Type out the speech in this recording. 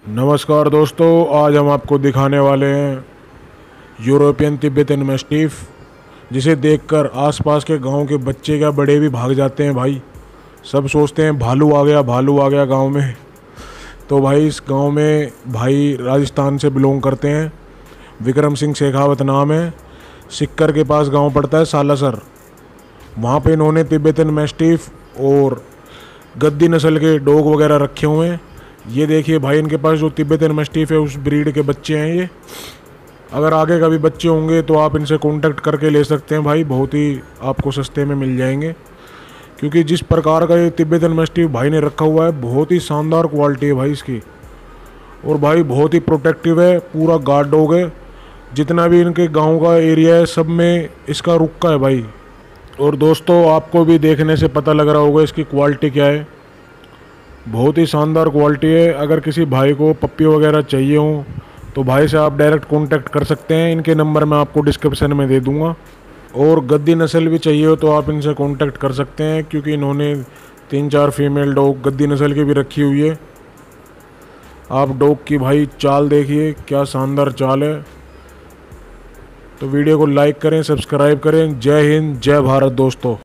नमस्कार दोस्तों, आज हम आपको दिखाने वाले हैं यूरोपियन तिब्बतन मैस्टीफ, जिसे देखकर आसपास के गांव के बच्चे क्या बड़े भी भाग जाते हैं भाई। सब सोचते हैं भालू आ गया, भालू आ गया गांव में। तो भाई इस गांव में भाई राजस्थान से बिलोंग करते हैं। विक्रम सिंह शेखावत नाम है। सिक्कर के पास गांव पड़ता है सालासर। वहाँ पे इन्होंने तिब्बतन मैस्टीफ और गद्दी नस्ल के डॉग वगैरह रखे हुए हैं। ये देखिए भाई, इनके पास जो तिब्बतन मैस्टीफ है उस ब्रीड के बच्चे हैं ये। अगर आगे कभी बच्चे होंगे तो आप इनसे कांटेक्ट करके ले सकते हैं भाई, बहुत ही आपको सस्ते में मिल जाएंगे। क्योंकि जिस प्रकार का ये तिब्बतन मैस्टीफ भाई ने रखा हुआ है, बहुत ही शानदार क्वालिटी है भाई इसकी। और भाई बहुत ही प्रोटेक्टिव है, पूरा गार्ड डॉग है। जितना भी इनके गांव का एरिया है सब में इसका रुका है भाई। और दोस्तों, आपको भी देखने से पता लग रहा होगा इसकी क्वालिटी क्या है। बहुत ही शानदार क्वालिटी है। अगर किसी भाई को पप्पी वगैरह चाहिए हो तो भाई से आप डायरेक्ट कांटेक्ट कर सकते हैं। इनके नंबर मैं आपको डिस्क्रिप्शन में दे दूंगा। और गद्दी नस्ल भी चाहिए हो तो आप इनसे कांटेक्ट कर सकते हैं, क्योंकि इन्होंने 3-4 फीमेल डॉग गद्दी नस्ल की भी रखी हुई है। आप डॉग की भाई चाल देखिए, क्या शानदार चाल है। तो वीडियो को लाइक करें, सब्सक्राइब करें। जय हिंद, जय भारत दोस्तों।